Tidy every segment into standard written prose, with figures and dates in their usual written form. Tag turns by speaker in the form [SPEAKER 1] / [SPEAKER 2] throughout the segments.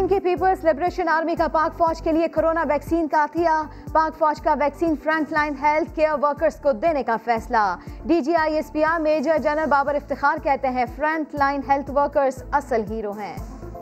[SPEAKER 1] चीन की peoples liberation army का पाक फौज के लिए कोरोना वैक्सीन का अतिया। पाक फौज का vaccine frontline health care workers को देने का फैसला। DGISPR major general Babar Iftikhar कहते हैं फ्रंटलाइन हेल्थ वर्कर्स असल हीरो हैं।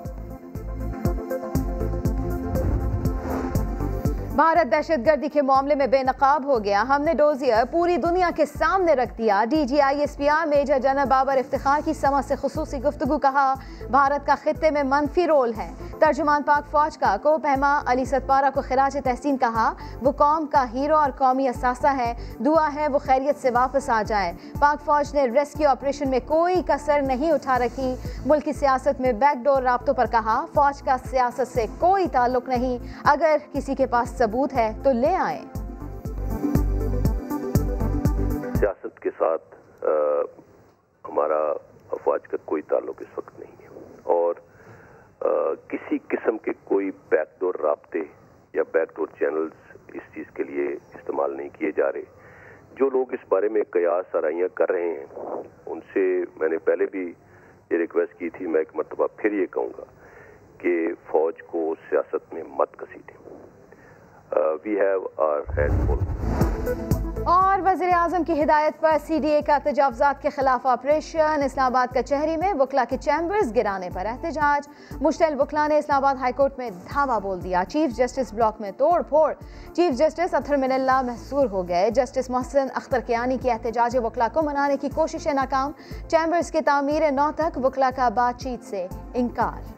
[SPEAKER 1] भारत दहशतगर्दी के मामले में बेनकाब हो गया। हमने डोजियर पूरी दुनिया के सामने रख दिया। DGISPR major general Babar Iftikhar की समा से खुसूसी गुफ्तगू। कहा भारत का खित्ते में मनफी रोल है। तर्जुमान पाक फौज का को पहमा अली सतपारा को खिराज तहसीन कहा वो कौम का हीरो और कौमी असासा है। दुआ है वो खैरियत से वापस आ जाए। पाक फौज ने रेस्क्यू ऑपरेशन में कोई कसर नहीं उठा रखी। मुल्क की सियासत में बैकडोर राब्तों पर कहा फौज का सियासत से कोई ताल्लुक नहीं। अगर किसी के पास सबूत है तो ले आए।
[SPEAKER 2] सियासत के साथ हमारा अफवाज का कोई ताल्लुक इस वक्त नहीं है और किसी किस्म के कोई बैकडोर राब्ते या बैकडोर चैनल्स इस चीज़ के लिए इस्तेमाल नहीं किए जा रहे। जो लोग इस बारे में कयास आराइयाँ कर रहे हैं उनसे मैंने पहले भी ये रिक्वेस्ट की थी। मैं एक मरतबा फिर ये कहूँगा कि फ़ौज को सियासत में मत घसीटें। We have our hand full.
[SPEAKER 1] और वज़ीर-ए-आज़म की हिदायत पर CDA का तजावुज़ात के खिलाफ ऑपरेशन। इस्लामाबाद कचहरी में वकला के चैम्बर्स गिराने पर एहतजाज। मुश्तइल वकला ने इस्लामाबाद हाईकोर्ट में धावा बोल दिया। चीफ जस्टिस ब्लॉक में तोड़ फोड़। चीफ जस्टिस अथर मिनल्ला महसूर हो गए। जस्टिस मोहसिन अख्तर कियानी की एहतजाज वकला को मनाने की कोशिशें नाकाम। चैम्बर्स की तामीर 9 तक वकला का बातचीत से इनकार।